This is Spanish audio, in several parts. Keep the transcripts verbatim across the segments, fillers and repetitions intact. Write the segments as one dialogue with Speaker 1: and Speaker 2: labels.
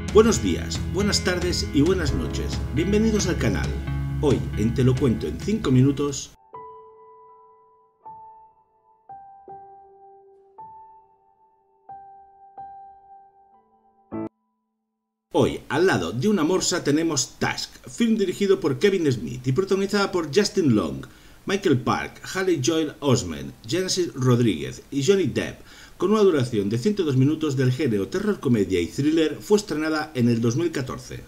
Speaker 1: Buenos días, buenas tardes y buenas noches. Bienvenidos al canal. Hoy, en Te lo cuento en cinco minutos... Hoy, al lado de una morsa tenemos Tusk, film dirigido por Kevin Smith y protagonizada por Justin Long, Michael Park, Haley Joel Osment, Genesis Rodríguez y Johnny Depp. Con una duración de ciento dos minutos del género terror, comedia y thriller, fue estrenada en el dos mil catorce.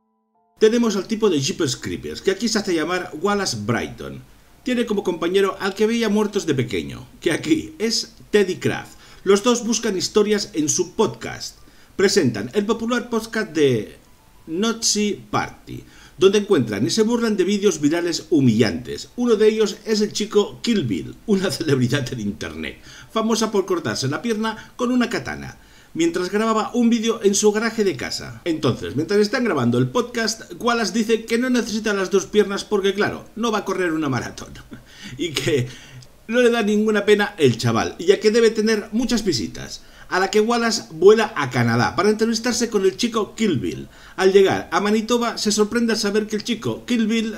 Speaker 1: Tenemos al tipo de Jeepers Creepers, que aquí se hace llamar Wallace Bryton. Tiene como compañero al que veía muertos de pequeño, que aquí es Teddy Kraft. Los dos buscan historias en su podcast. Presentan el popular podcast de Nazi Party, donde encuentran y se burlan de vídeos virales humillantes. Uno de ellos es el chico Kill Bill, una celebridad en internet, famosa por cortarse la pierna con una katana, mientras grababa un vídeo en su garaje de casa. Entonces, mientras están grabando el podcast, Wallace dice que no necesita las dos piernas porque, claro, no va a correr una maratón. Y que no le da ninguna pena el chaval, ya que debe tener muchas visitas. A la que Wallace vuela a Canadá para entrevistarse con el chico Kill Bill. Al llegar a Manitoba se sorprende al saber que el chico Kill Bill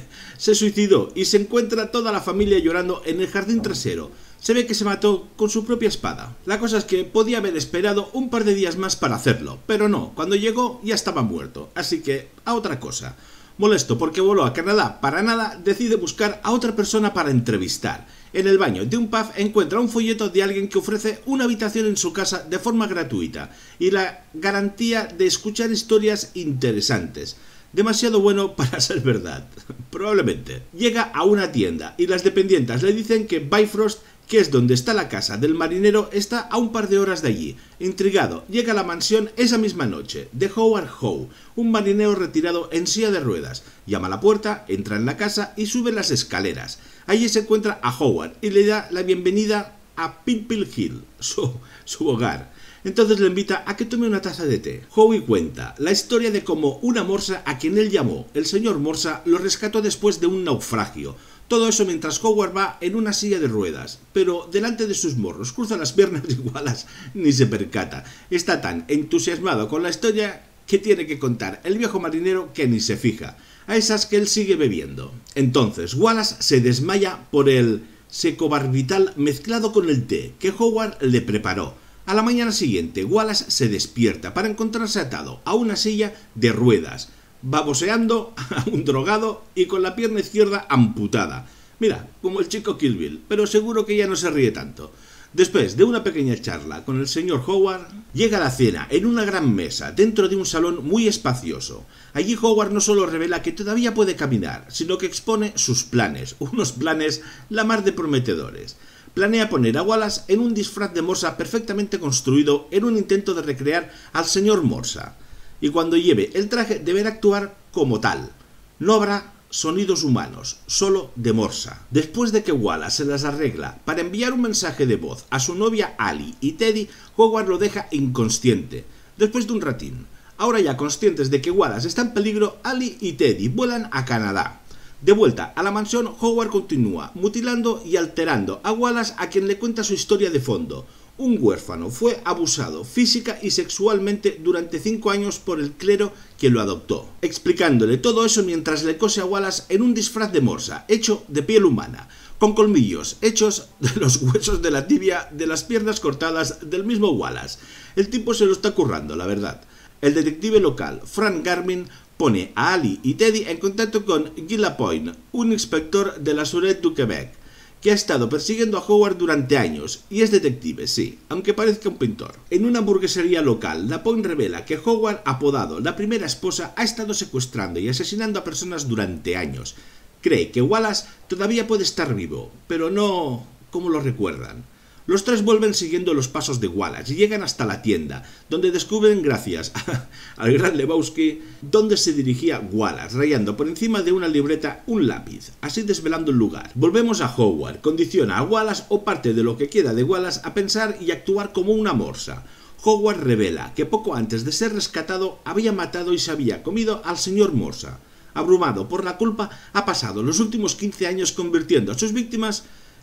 Speaker 1: se suicidó y se encuentra toda la familia llorando en el jardín trasero. Se ve que se mató con su propia espada. La cosa es que podía haber esperado un par de días más para hacerlo, pero no, cuando llegó ya estaba muerto, así que a otra cosa. Molesto porque voló a Canadá para nada, decide buscar a otra persona para entrevistar. En el baño de un pub encuentra un folleto de alguien que ofrece una habitación en su casa de forma gratuita y la garantía de escuchar historias interesantes. Demasiado bueno para ser verdad, probablemente. Llega a una tienda y las dependientes le dicen que Bifrost, que es donde está la casa del marinero, está a un par de horas de allí. Intrigado, llega a la mansión esa misma noche, de Howard Howe, un marinero retirado en silla de ruedas. Llama a la puerta, entra en la casa y sube las escaleras. Allí se encuentra a Howard y le da la bienvenida a Pimple Hill, su, su hogar. Entonces le invita a que tome una taza de té. Howie cuenta la historia de cómo una morsa a quien él llamó el señor Morsa lo rescató después de un naufragio. Todo eso mientras Howard va en una silla de ruedas, pero delante de sus morros cruza las piernas y Wallace ni se percata. Está tan entusiasmado con la historia que tiene que contar el viejo marinero que ni se fija. A esas que él sigue bebiendo. Entonces Wallace se desmaya por el secobarbital mezclado con el té que Howard le preparó. A la mañana siguiente Wallace se despierta para encontrarse atado a una silla de ruedas, baboseando a un drogado y con la pierna izquierda amputada. Mira, como el chico Kill Bill, pero seguro que ya no se ríe tanto. Después de una pequeña charla con el señor Howard, llega la cena en una gran mesa dentro de un salón muy espacioso. Allí Howard no solo revela que todavía puede caminar, sino que expone sus planes, unos planes la mar de prometedores. Planea poner a Wallace en un disfraz de morsa perfectamente construido en un intento de recrear al señor Morsa. Y cuando lleve el traje deberá actuar como tal. No habrá sonidos humanos, solo de morsa. Después de que Wallace se las arregla para enviar un mensaje de voz a su novia Ali y Teddy, Howard lo deja inconsciente. Después de un ratín, ahora ya conscientes de que Wallace está en peligro, Ali y Teddy vuelan a Canadá. De vuelta a la mansión, Howard continúa mutilando y alterando a Wallace, a quien le cuenta su historia de fondo. Un huérfano fue abusado física y sexualmente durante cinco años por el clero que lo adoptó, explicándole todo eso mientras le cose a Wallace en un disfraz de morsa hecho de piel humana, con colmillos hechos de los huesos de la tibia de las piernas cortadas del mismo Wallace. El tipo se lo está currando, la verdad. El detective local, Frank Garmin, pone a Ali y Teddy en contacto con Guy Lapointe, un inspector de la Sûreté du Québec, que ha estado persiguiendo a Howard durante años, y es detective, sí, aunque parezca un pintor. En una hamburguesería local, Lapointe revela que Howard, apodado la primera esposa, ha estado secuestrando y asesinando a personas durante años. Cree que Wallace todavía puede estar vivo, pero no como lo recuerdan. Los tres vuelven siguiendo los pasos de Wallace y llegan hasta la tienda, donde descubren, gracias al gran Lebowski, dónde se dirigía Wallace, rayando por encima de una libreta un lápiz, así desvelando el lugar. Volvemos a Howard, condiciona a Wallace o parte de lo que queda de Wallace a pensar y actuar como una morsa. Howard revela que poco antes de ser rescatado había matado y se había comido al señor Morsa. Abrumado por la culpa, ha pasado los últimos quince años convirtiendo a sus víctimas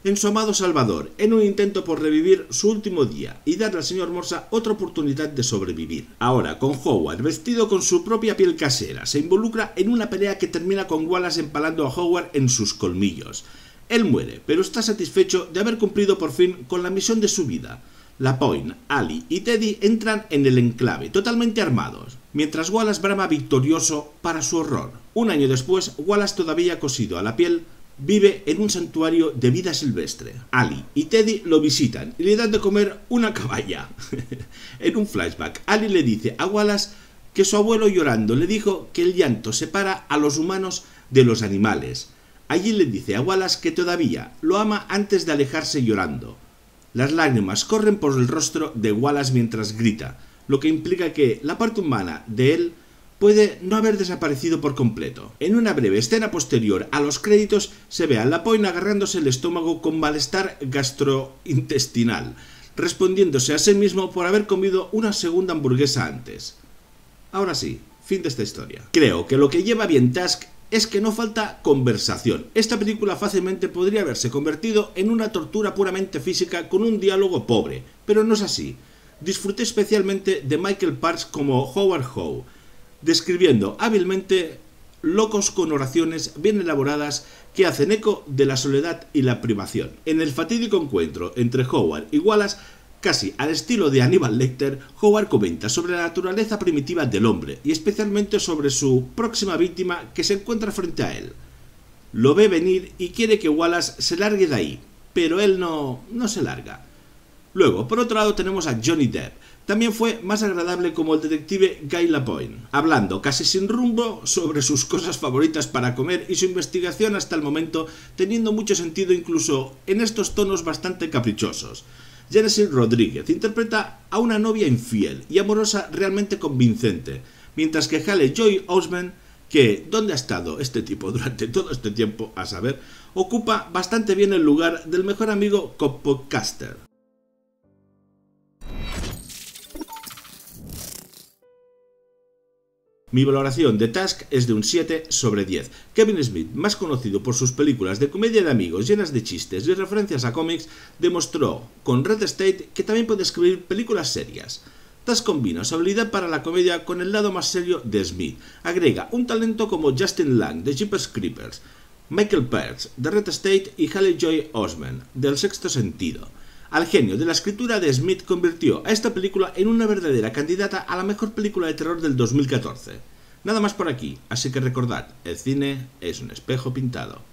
Speaker 1: en su amado Salvador, en un intento por revivir su último día y darle al señor Morsa otra oportunidad de sobrevivir. Ahora, con Howard vestido con su propia piel casera, se involucra en una pelea que termina con Wallace empalando a Howard en sus colmillos. Él muere, pero está satisfecho de haber cumplido por fin con la misión de su vida. LaPointe, Ali y Teddy entran en el enclave, totalmente armados, mientras Wallace brama victorioso para su horror. Un año después, Wallace, todavía cosido a la piel, vive en un santuario de vida silvestre. Ali y Teddy lo visitan y le dan de comer una caballa. En un flashback, Ali le dice a Wallace que su abuelo llorando le dijo que el llanto separa a los humanos de los animales. Allí le dice a Wallace que todavía lo ama antes de alejarse llorando. Las lágrimas corren por el rostro de Wallace mientras grita, lo que implica que la parte humana de él puede no haber desaparecido por completo. En una breve escena posterior a los créditos se ve a LaPointe agarrándose el estómago con malestar gastrointestinal, respondiéndose a sí mismo por haber comido una segunda hamburguesa antes. Ahora sí, fin de esta historia. Creo que lo que lleva bien Tusk es que no falta conversación. Esta película fácilmente podría haberse convertido en una tortura puramente física con un diálogo pobre, pero no es así. Disfruté especialmente de Michael Parks como Howard Howe, describiendo hábilmente locos con oraciones bien elaboradas que hacen eco de la soledad y la privación. En el fatídico encuentro entre Howard y Wallace, casi al estilo de Hannibal Lecter, Howard comenta sobre la naturaleza primitiva del hombre y especialmente sobre su próxima víctima que se encuentra frente a él. Lo ve venir y quiere que Wallace se largue de ahí, pero él no, no se larga. Luego, por otro lado, tenemos a Johnny Depp. También fue más agradable como el detective Guy Lapointe, hablando casi sin rumbo sobre sus cosas favoritas para comer y su investigación hasta el momento, teniendo mucho sentido incluso en estos tonos bastante caprichosos. Genesis Rodríguez interpreta a una novia infiel y amorosa realmente convincente, mientras que Haley Joel Osment, que ¿dónde ha estado este tipo durante todo este tiempo? A saber, ocupa bastante bien el lugar del mejor amigo copodcaster. Mi valoración de Tusk es de un siete sobre diez. Kevin Smith, más conocido por sus películas de comedia de amigos llenas de chistes y referencias a cómics, demostró con Red State que también puede escribir películas serias. Tusk combina su habilidad para la comedia con el lado más serio de Smith. Agrega un talento como Justin Lang de Jeepers Creepers, Michael Parks de Red State y Haley Joel Osment del Sexto Sentido. Al genio de la escritura de Smith convirtió a esta película en una verdadera candidata a la mejor película de terror del dos mil catorce. Nada más por aquí, así que recordad, el cine es un espejo pintado.